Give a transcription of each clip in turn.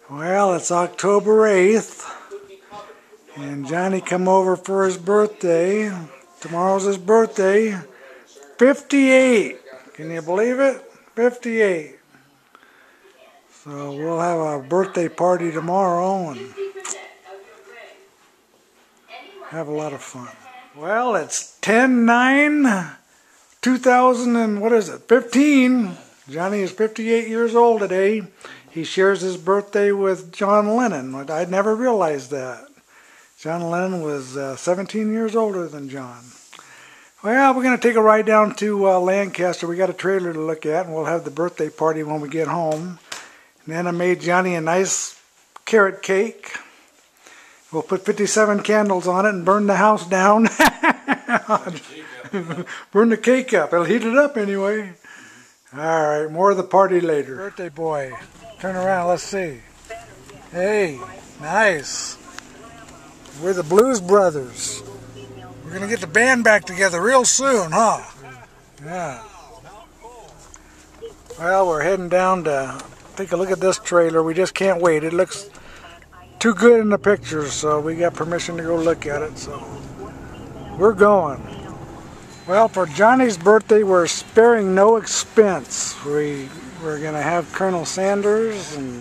Well, it's October 8th, and Johnny come over for his birthday. Tomorrow's his birthday. 58! Can you believe it? 58. So we'll have a birthday party tomorrow and have a lot of fun. Well, it's 10/9/2015. Johnny is 58 years old today. He shares his birthday with John Lennon. I'd never realized that. John Lennon was 17 years older than John. Well, we're going to take a ride down to Lancaster. We got a trailer to look at, and we'll have the birthday party when we get home. And then I made Johnny a nice carrot cake. We'll put 57 candles on it and burn the house down. Burn the cake up. It'll heat it up anyway. Alright, more of the party later. Birthday boy. Turn around, let's see. Hey, nice. We're the Blues Brothers. We're going to get the band back together real soon, huh? Yeah. Well, we're heading down to take a look at this trailer. We just can't wait. It looks too good in the pictures, so we got permission to go look at it. So we're going. Well, for Johnny's birthday, we're sparing no expense. We're going to have Colonel Sanders, and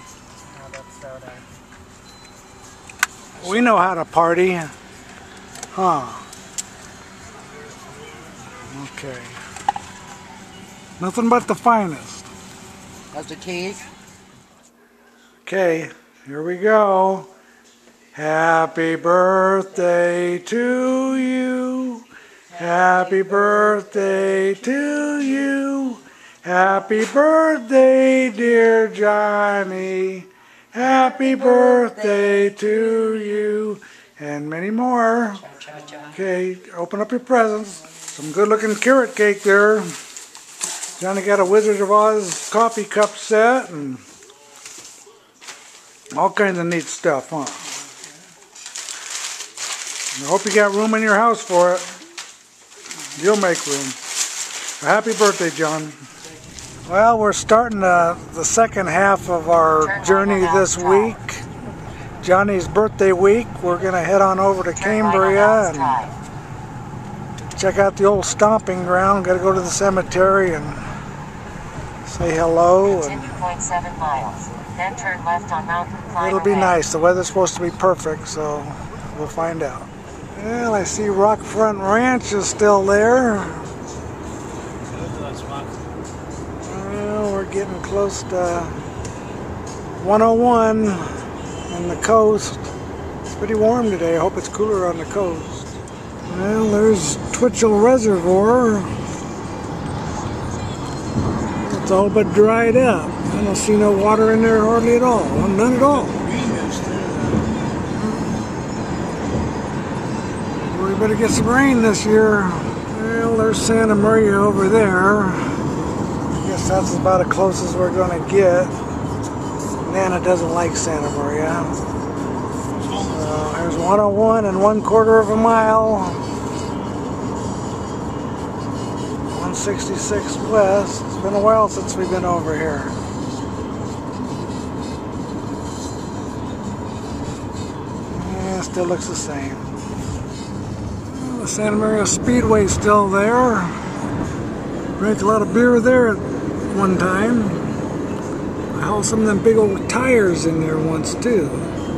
we know how to party. Huh. Okay. Nothing but the finest. That's the keys. Okay, here we go. Happy birthday to you. Happy birthday to you. Happy birthday, dear Johnny. Happy birthday to you. And many more. Okay, open up your presents. Some good looking carrot cake there. Johnny got a Wizard of Oz coffee cup set and all kinds of neat stuff, huh? I hope you got room in your house for it. You'll make room. Happy birthday, John. Well, we're starting the second half of our journey this week. Johnny's birthday week. We're going to head on over to Cambria and check out the old stomping ground. Got to go to the cemetery and say hello. Continue 0.7 miles. Then turn left on Mountain Climber. It'll be nice. The weather's supposed to be perfect, so we'll find out. Well, I see Rockfront Ranch is still there. Well, we're getting close to 101 on the coast. It's pretty warm today. I hope it's cooler on the coast. Well, there's Twitchell Reservoir. It's all but dried up. I don't see no water in there hardly at all. None at all. We better get some rain this year. Well, there's Santa Maria over there. I guess that's about as close as we're going to get. Nana doesn't like Santa Maria. So there's 101 and 1/4 of a mile. 166 west. It's been a while since we've been over here. Yeah, still looks the same. Well, the Santa Maria Speedway's still there. Drank a lot of beer there at one time. I hauled some of them big old tires in there once too.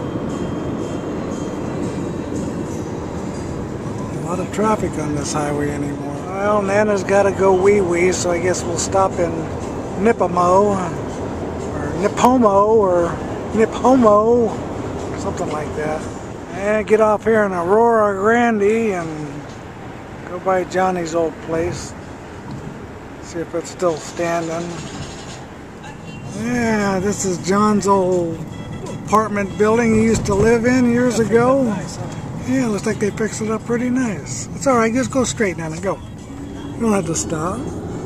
A lot of traffic on this highway anymore. Well, Nana's got to go wee-wee, so I guess we'll stop in Nipomo, or Nipomo, or Niphomo, something like that. And get off here in Aurora Grande and go by Johnny's old place. See if it's still standing. Yeah, this is John's old apartment building he used to live in years ago. Yeah, looks like they fixed it up pretty nice. It's alright, just go straight down and go. You don't have to stop.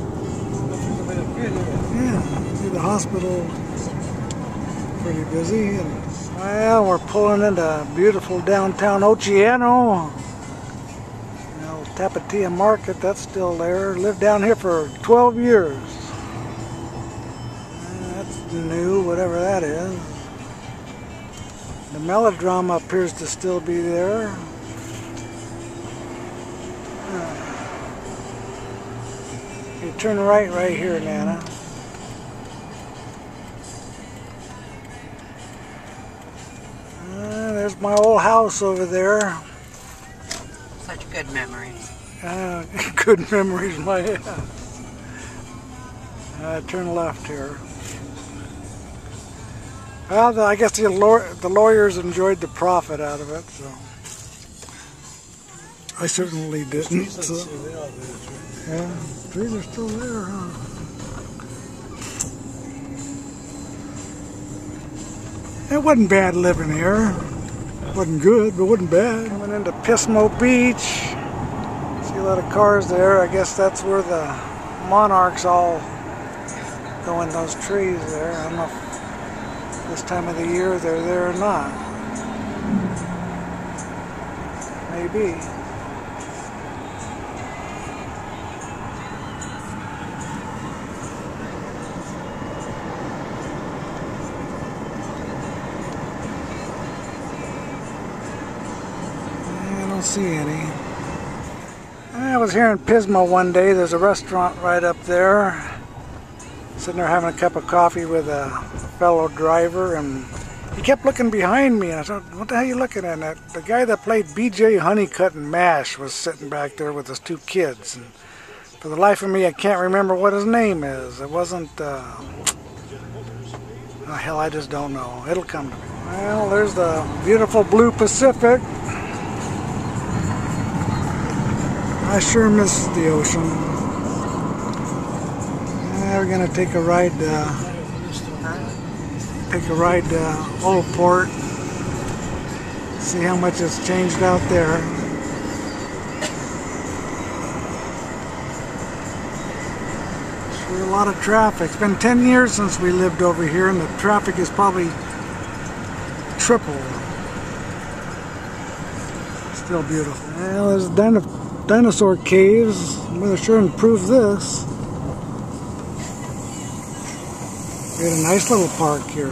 Yeah, see the hospital pretty busy. Well, we're pulling into beautiful downtown Oceano. You know, Tapatia Market, that's still there. Lived down here for 12 years. That's new, whatever that is. The melodrama appears to still be there. You turn right here, Nana. There's my old house over there. Such good memories. Good memories, my turn left here. Well, I guess the lawyers enjoyed the profit out of it, so I certainly didn't. So. Yeah, trees are still there, huh? It wasn't bad living here. Wasn't good, but wasn't bad. Coming into Pismo Beach. See a lot of cars there. I guess that's where the monarchs all go in those trees there. I don't know if this time of the year they're there or not. Maybe. See any. I was here in Pismo one day. There's a restaurant right up there. Sitting there having a cup of coffee with a fellow driver, and he kept looking behind me, and I thought, what the hell are you looking at? And the guy that played BJ Honeycutt and MASH was sitting back there with his two kids, and for the life of me I can't remember what his name is. It wasn't oh hell, I just don't know. It'll come to me. Well, there's the beautiful blue Pacific. I sure miss the ocean. We're gonna take a ride. Old Port. See how much has changed out there. Sure, a lot of traffic. It's been 10 years since we lived over here, and the traffic is probably triple. Still beautiful. Well, there's dinosaur caves. I'm going to sure improve this. We had a nice little park here.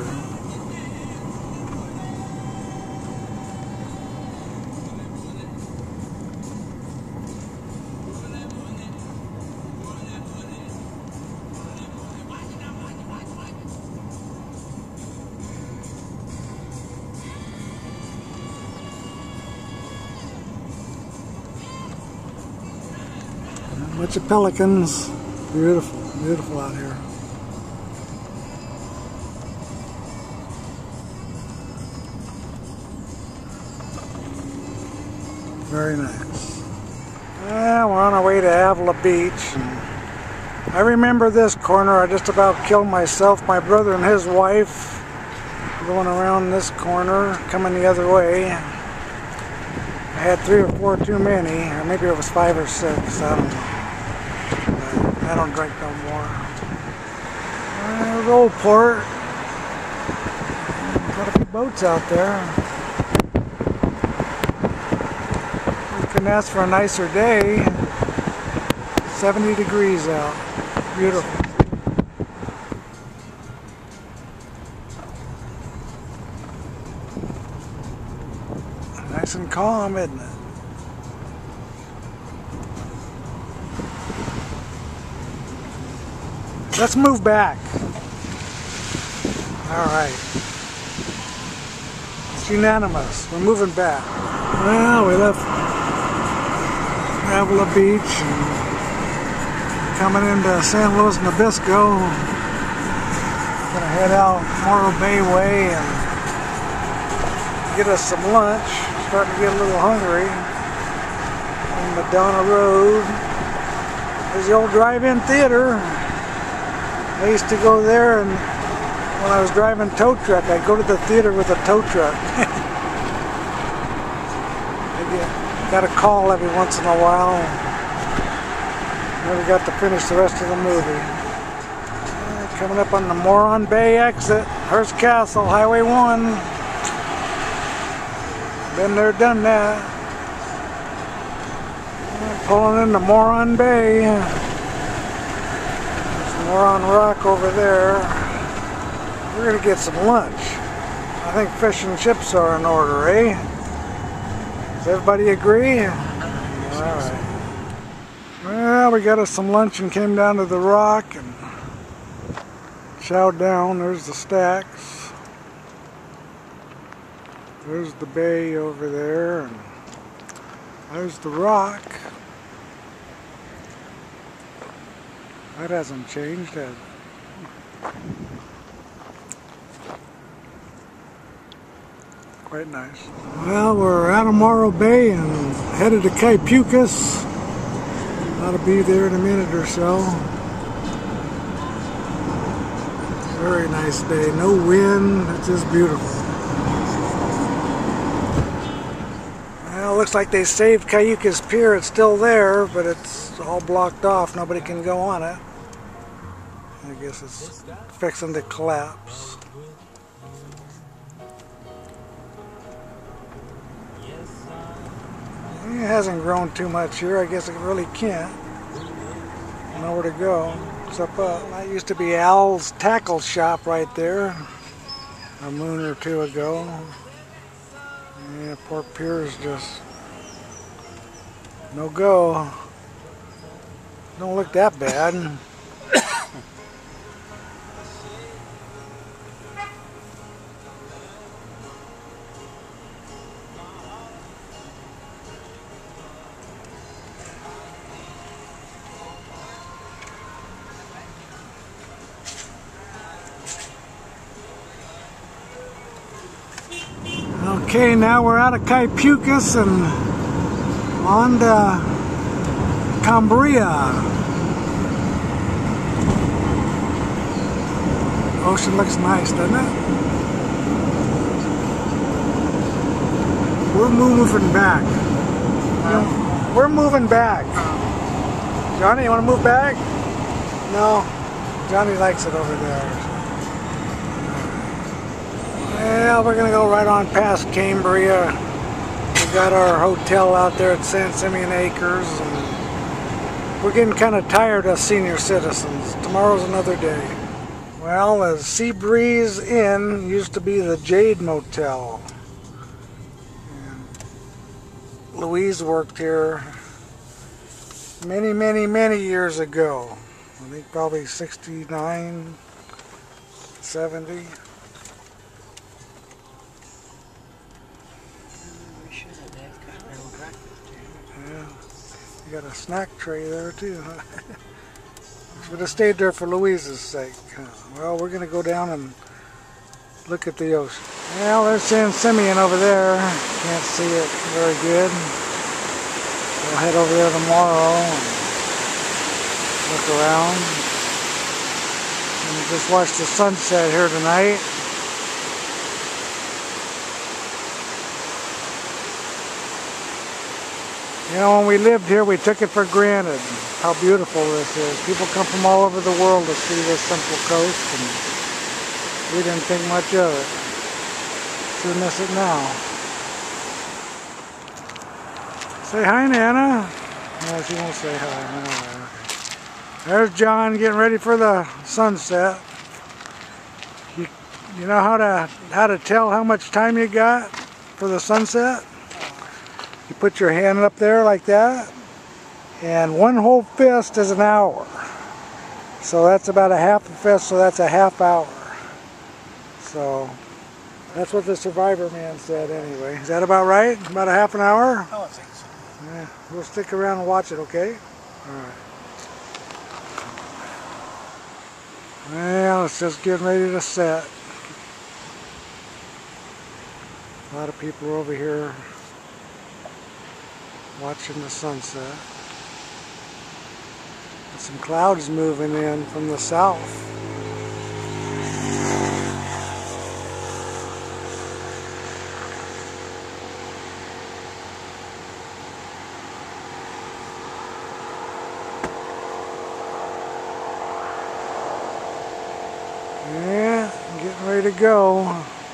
Bunch of pelicans. Beautiful, beautiful out here. Very nice. Well, we're on our way to Avila Beach. And I remember this corner. I just about killed myself. My brother and his wife going around this corner, coming the other way. I had 3 or 4 too many, or maybe it was 5 or 6. I don't know. I don't drink no more. There's Old Port. Got a few boats out there. We couldn't ask for a nicer day. 70 degrees out. Beautiful. Nice and calm, isn't it? Let's move back. Alright. It's unanimous. We're moving back. Well, we left Avila Beach and coming into San Luis Nabisco. Gonna head out Morro Bay Way and get us some lunch. Starting to get a little hungry. On Madonna Road. There's the old drive-in theater. I used to go there, and when I was driving tow truck, I'd go to the theater with a tow truck. I got a call every once in a while. Never got to finish the rest of the movie. Coming up on the Moron Bay exit, Hearst Castle, Highway 1. Been there, done that. Pulling into Moron Bay. There's Moron Rock over there. We're going to get some lunch. I think fish and chips are in order, eh? Does everybody agree? Alright. Well, we got us some lunch and came down to the Rock and chowed down. There's the stacks. There's the bay over there. And there's the Rock. That hasn't changed, has it? Quite nice. Well, we're out of Morro Bay and headed to Kaipukas. Ought to be there in a minute or so. Very nice day. No wind. It's just beautiful. Well, looks like they saved Cayucas Pier. It's still there, but it's all blocked off. Nobody can go on it. I guess it's fixing to collapse. It hasn't grown too much here. I guess it really can't. Nowhere to go except up. That used to be Al's tackle shop right there a moon or two ago. Yeah, poor pier's just no go. Don't look that bad. Okay, now we're out of Kaipukas and on to Cambria. Ocean looks nice, doesn't it? We're moving back. We're moving back. Johnny, you want to move back? No. Johnny likes it over there. Well, we're going to go right on past Cambria. We got our hotel out there at San Simeon Acres. And we're getting kind of tired of senior citizens. Tomorrow's another day. Well, the Seabreeze Inn used to be the Jade Motel. And Louise worked here many years ago. I think probably 69, 70. You got a snack tray there too, huh? Should have stayed there for Louise's sake. Well, we're going to go down and look at the ocean. Well, there's San Simeon over there. Can't see it very good. We'll head over there tomorrow and look around. And just watch the sunset here tonight. You know, when we lived here, we took it for granted how beautiful this is. People come from all over the world to see this Central Coast, and we didn't think much of it. Sure miss it now. Say hi, Nana. No, she won't say hi. No, okay. There's John getting ready for the sunset. You know how to tell how much time you got for the sunset? You put your hand up there like that, and one whole fist is an hour. So that's about a half a fist, so that's a half hour. So that's what the Survivor man said anyway. Is that about right? About a half an hour? Oh, I think so. Yeah, we'll stick around and watch it, okay? Alright. Well, it's just getting ready to set. A lot of people are over here watching the sunset. And some clouds moving in from the south. Yeah, I'm getting ready to go.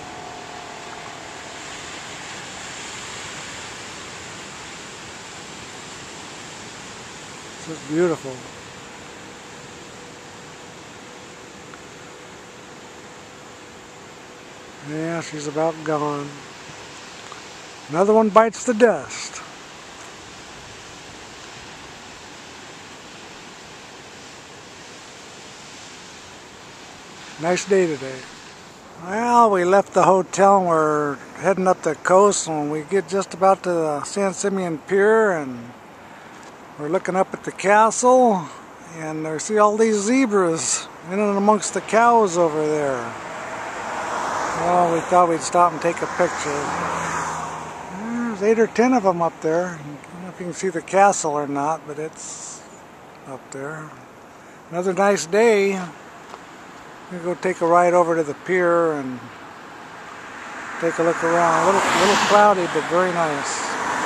It's just beautiful. Yeah, she's about gone. Another one bites the dust. Nice day today. Well, we left the hotel and we're heading up the coast, and we get just about to the San Simeon Pier, and we're looking up at the castle, and I see all these zebras in and amongst the cows over there. Well, we thought we'd stop and take a picture. There's 8 or 10 of them up there. I don't know if you can see the castle or not, but it's up there. Another nice day. We're going to go take a ride over to the pier and take a look around. A little cloudy, but very nice.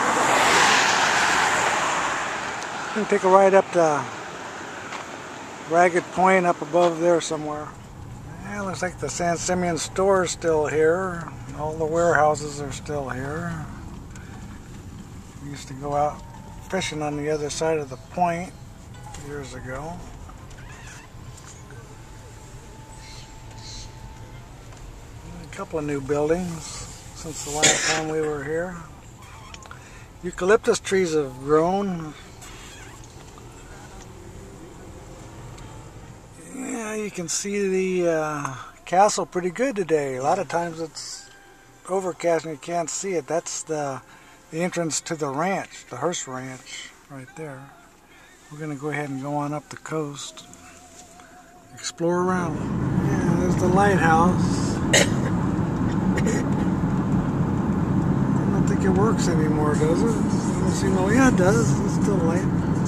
We're going to take a ride up to Ragged Point up above there somewhere. Yeah, looks like the San Simeon store is still here. All the warehouses are still here. We used to go out fishing on the other side of the point years ago. A couple of new buildings since the last time we were here. Eucalyptus trees have grown. Yeah, you can see the castle pretty good today. A lot of times it's overcast and you can't see it. That's the entrance to the ranch, the Hearst Ranch, right there. We're going to go ahead and go on up the coast, explore around. Yeah, there's the lighthouse. I don't think it works anymore, does it? I don't see no. Yeah, it does. It's still light.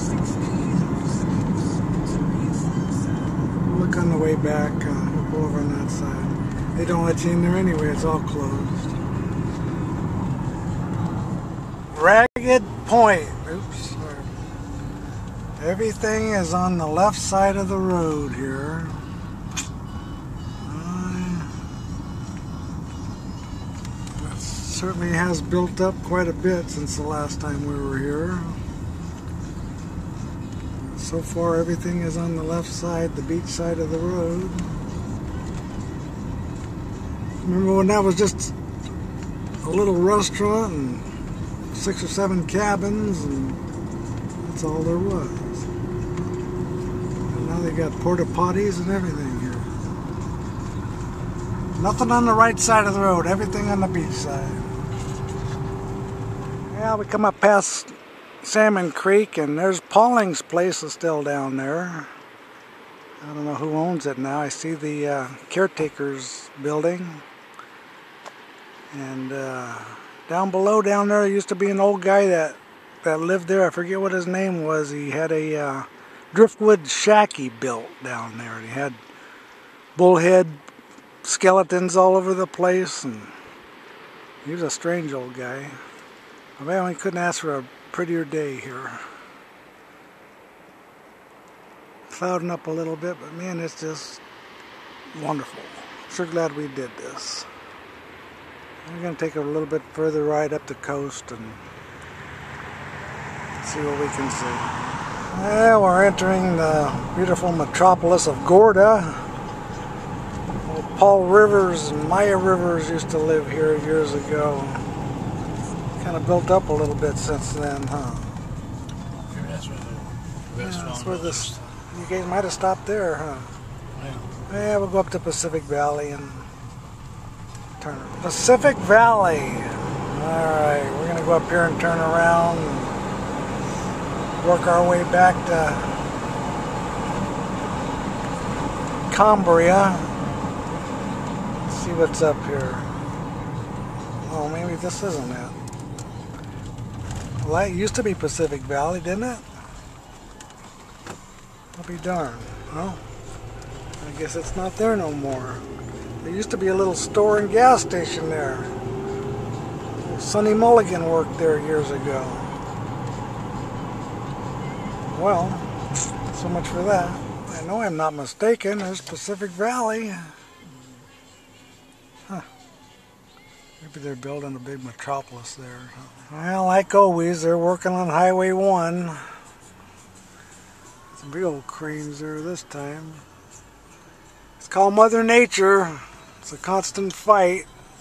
We'll look on the way back. We'll go over on that side. They don't let you in there anyway. It's all closed. Ragged Point. Oops. Sorry. Everything is on the left side of the road here. Certainly has built up quite a bit since the last time we were here. So far everything is on the left side, the beach side of the road. Remember when that was just a little restaurant and 6 or 7 cabins, and that's all there was. And now they got porta potties and everything here. Nothing on the right side of the road, everything on the beach side. Yeah, we come up past Salmon Creek, and there's Pauling's place is still down there. I don't know who owns it now. I see the caretaker's building. And down below down there used to be an old guy that lived there. I forget what his name was. He had a driftwood shack he built down there. And he had bullhead skeletons all over the place, and he was a strange old guy. Well, we couldn't ask for a prettier day here. Clouding up a little bit, but man, it's just wonderful. Sure glad we did this. We're going to take a little bit further ride up the coast and see what we can see. Well, we're entering the beautiful metropolis of Gorda. Old Paul Rivers and Maya Rivers used to live here years ago. Kind of built up a little bit since then, huh? Maybe that's where the restaurant That's where this. You guys might have stopped there, huh? Yeah, we'll go up to Pacific Valley and turn. Pacific Valley. All right, we're gonna go up here and turn around and work our way back to Cambria. Let's see what's up here. Oh, maybe this isn't it. Well, that used to be Pacific Valley, didn't it? I'll be darned. Well, I guess it's not there no more. There used to be a little store and gas station there. Sonny Mulligan worked there years ago. Well, so much for that. I know I'm not mistaken. There's Pacific Valley. Huh. Maybe they're building a big metropolis there. Well, like always, they're working on Highway 1. Some real cranes there this time. It's called Mother Nature. It's a constant fight.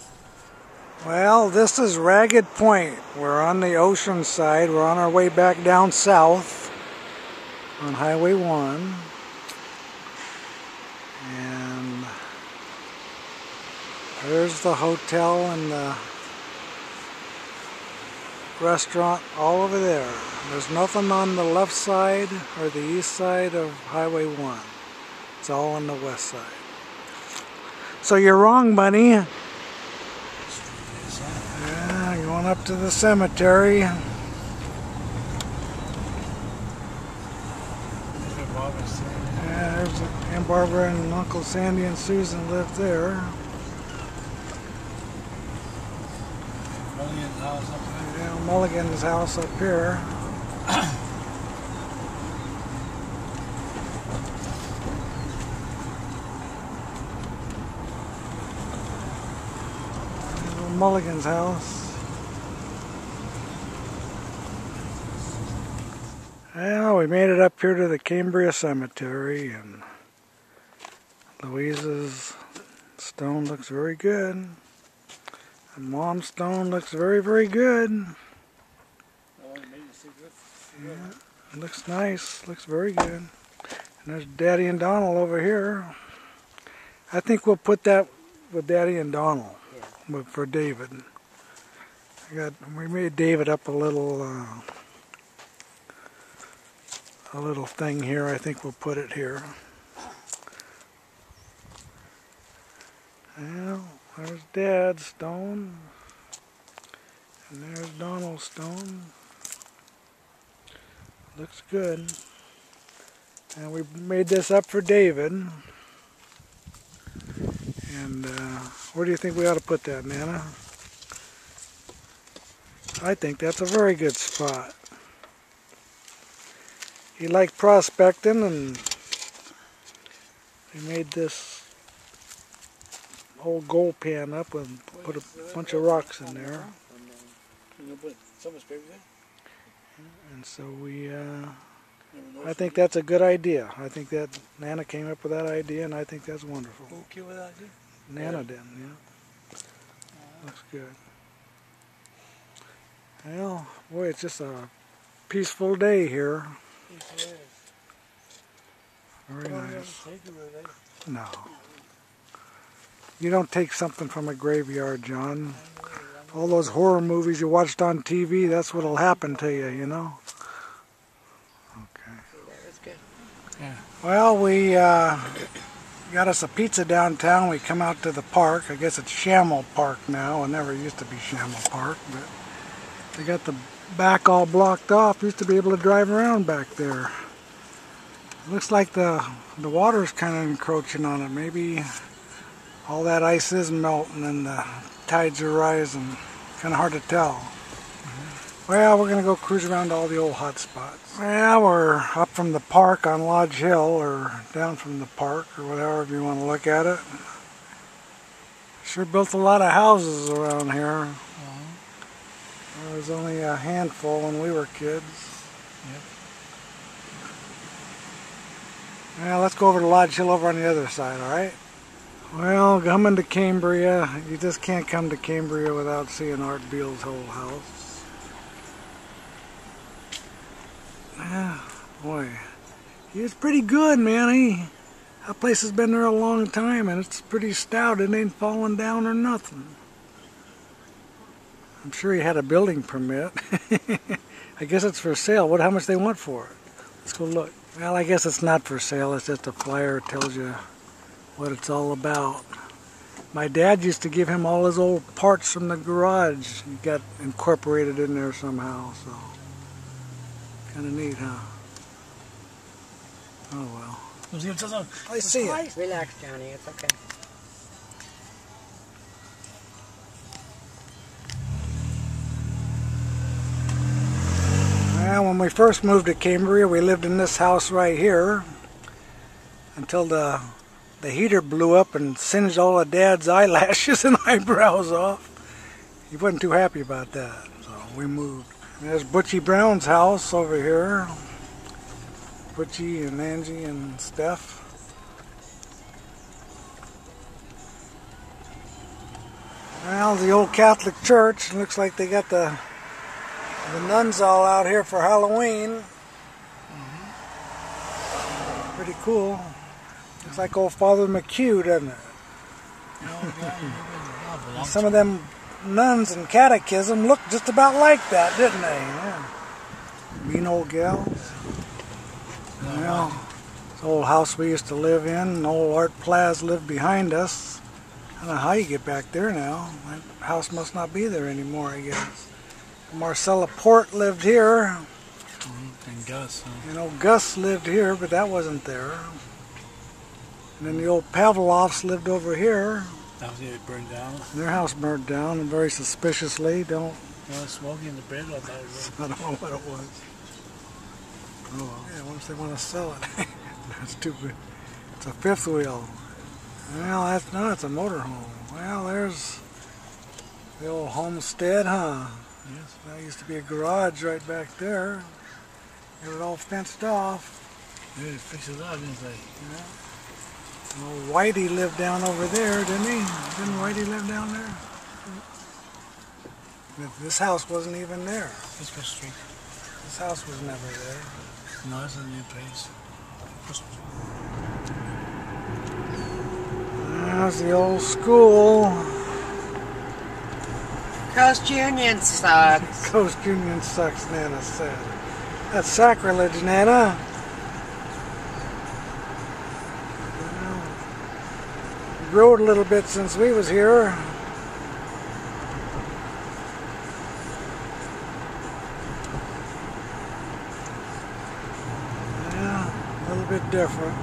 Well, this is Ragged Point. We're on the ocean side. We're on our way back down south on Highway 1. And there's the hotel and the restaurant all over there. There's nothing on the left side or the east side of Highway 1. It's all on the west side. So you're wrong, Bunny. Yeah, going up to the cemetery. Yeah, There's Aunt Barbara and Uncle Sandy and Susan lived there. Mulligan's house up there. Yeah, Mulligan's house up here. Mulligan's house. Well, we made it up here to the Cambria Cemetery, and Louise's stone looks very good. And Mom's stone looks very, very good. Yeah, it looks nice. Looks very good. And there's Daddy and Donald over here. I think we'll put that with Daddy and Donald. But for David, we made David up a little thing here. I think we'll put it here. Well, there's Dad's stone, and there's Donald's stone. Looks good. And we made this up for David. And where do you think we ought to put that, Nana? I think that's a very good spot. He liked prospecting, and we made this whole gold pan up and put a bunch of rocks in there. You put so much paper there? And so I think that's a good idea. I think that Nana came up with that idea, and I think that's wonderful. Who came with that idea? Nana did, yeah. Looks good. Well, boy, it's just a peaceful day here. Very nice. No. You don't take something from a graveyard, John. All those horror movies you watched on TV, that's what'll happen to you, you know? Okay. That was good. Yeah. Well, we got us a pizza downtown. We come out to the park. I guess it's Shamel Park now. It never used to be Shamel Park, but they got the back all blocked off. Used to be able to drive around back there. Looks like the water's kind of encroaching on it. Maybe all that ice is melting and the tides are rising. Kind of hard to tell. Well, we're going to go cruise around to all the old hot spots. Well, we're up from the park on Lodge Hill, or down from the park, or whatever you want to look at it. Sure built a lot of houses around here. There was only a handful when we were kids. Yep. Well, let's go over to Lodge Hill over on the other side, alright? Well, coming to Cambria, you just can't come to Cambria without seeing Art Beale's whole house. Yeah, boy, he was pretty good, man. That place has been there a long time, and it's pretty stout. It ain't falling down or nothing. I'm sure he had a building permit. I guess it's for sale. How much they want for it? Let's go look. Well, I guess it's not for sale. It's just a flyer. It tells you what it's all about. My dad used to give him all his old parts from the garage. He got incorporated in there somehow, so kind of neat, huh? Oh well. I see it. Relax, Johnny. It's okay. Well, when we first moved to Cambria, we lived in this house right here until the heater blew up and singed all of Dad's eyelashes and eyebrows off. He wasn't too happy about that, so we moved. And there's Butchie Brown's house over here. Butchie and Angie and Steph. Well, the old Catholic church. Looks like they got the nuns all out here for Halloween. Pretty cool. Looks like old Father McHugh, doesn't it? And some of them nuns in catechism looked just about like that, didn't they? Yeah. Mean old gals. Well, this old house we used to live in, old Art Plaz lived behind us. I don't know how you get back there now. That house must not be there anymore, I guess. Marcella Port lived here. And Gus. And old Gus lived here, but that wasn't there. And then the old Pavlovs lived over here. That was it, burned down. Their house burnt down, and very suspiciously. Well, smoking in the bread, I thought it was. I don't know what it was. Oh, well. Yeah, what if they want to sell it? That's too good. It's a fifth wheel. Well, that's not. It's a motorhome. Well, there's the old homestead, huh? Yes. That used to be a garage right back there. Got it all fenced off. They fixed it up, didn't they? Yeah. And old Whitey lived down over there, didn't he? Didn't Whitey live down there? This house wasn't even there. Let's go straight. This house was never there. No, it's a new place. There's the old school. Coast Union sucks. Coast Union sucks, Nana said. That's sacrilege, Nana. Well, we rode a little bit since we was here. Yeah, a little bit different.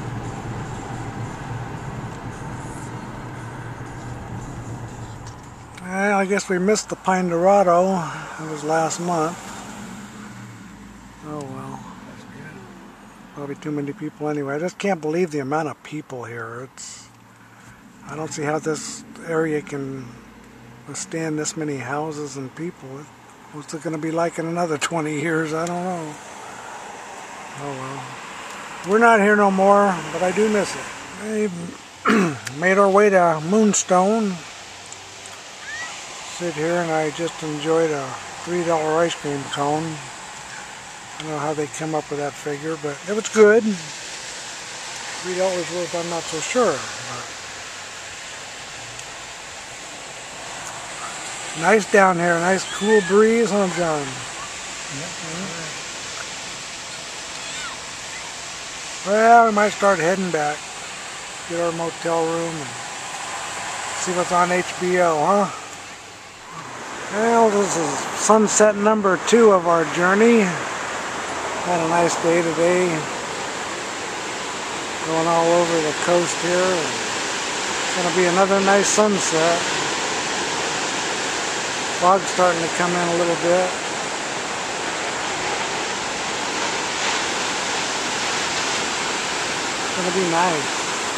Well, I guess we missed the Pine Dorado. It was last month. Oh well. Probably too many people anyway. I just can't believe the amount of people here. I don't see how this area can withstand this many houses and people. What's it going to be like in another 20 years? I don't know. Oh well. We're not here no more, but I do miss it. We made our way to Moonstone. Sit here and I just enjoyed a $3 ice cream cone. I don't know how they come up with that figure, but it was good. $3 worth, I'm not so sure. But nice down here, nice cool breeze, huh, John? Well, we might start heading back. Get our motel room and see what's on HBO, huh? Well, this is sunset number 2 of our journey. Had a nice day today. Going all over the coast here. It's going to be another nice sunset. Fog's starting to come in a little bit. It's going to be nice.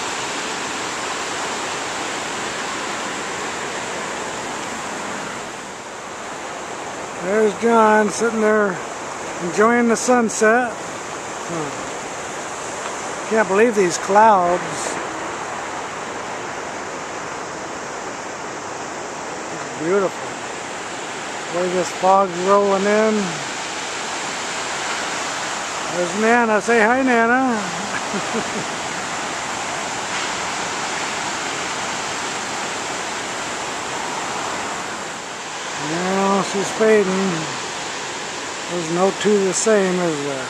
There's John sitting there enjoying the sunset. Can't believe these clouds. It's beautiful. The way this fog's rolling in. There's Nana. Say hi, Nana. Well, she's fading. There's no two the same, is there?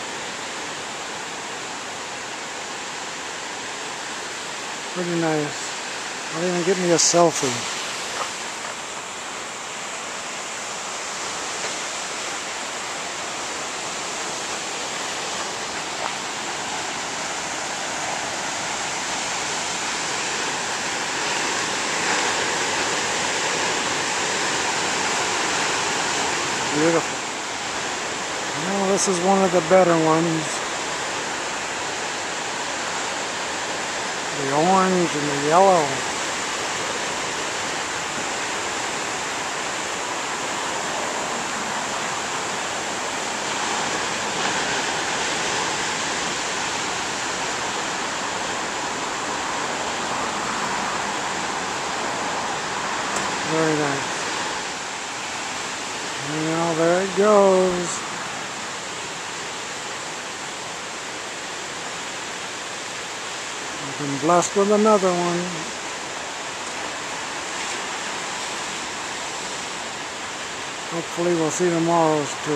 Pretty nice. I'll even get me a selfie. Beautiful. Well, this is one of the better ones. The orange and the yellow. Very nice. Well, there it goes. I've been blessed with another one. Hopefully we'll see tomorrow's too.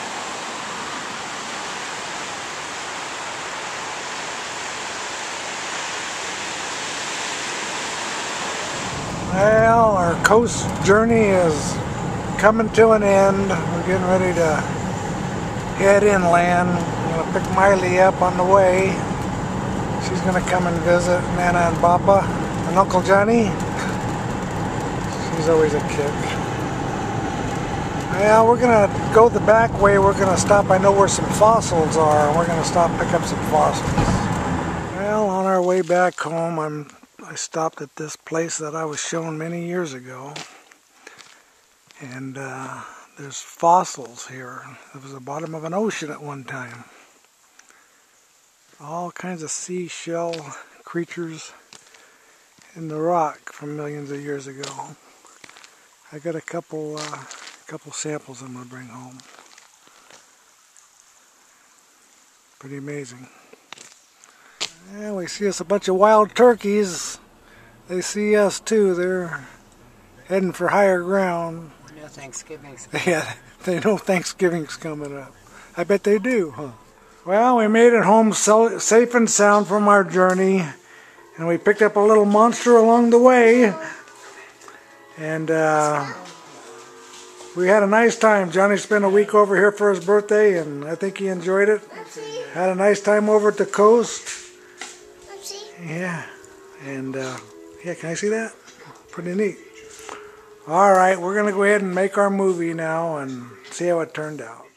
Well, our coast journey is coming to an end. We're getting ready to head inland. I'm going to pick Miley up on the way. She's going to come and visit Nana and Papa and Uncle Johnny. She's always a kick. Well, we're going to go the back way. We're going to stop. I know where some fossils are. We're going to stop and pick up some fossils. Well, on our way back home, I stopped at this place that I was shown many years ago. And there's fossils here. It was the bottom of an ocean at one time. All kinds of seashell creatures in the rock from millions of years ago. I got a couple samples I'm going to bring home. Pretty amazing. And we see us a bunch of wild turkeys. They see us too. They're heading for higher ground. No Thanksgiving's. Yeah, they know Thanksgiving's coming up. I bet they do, huh? Well, we made it home safe and sound from our journey. And we picked up a little monster along the way. And we had a nice time. Johnny spent a week over here for his birthday, and I think he enjoyed it. Had a nice time over at the coast. Yeah, and yeah, can I see that? Pretty neat. All right, we're going to go ahead and make our movie now and see how it turned out.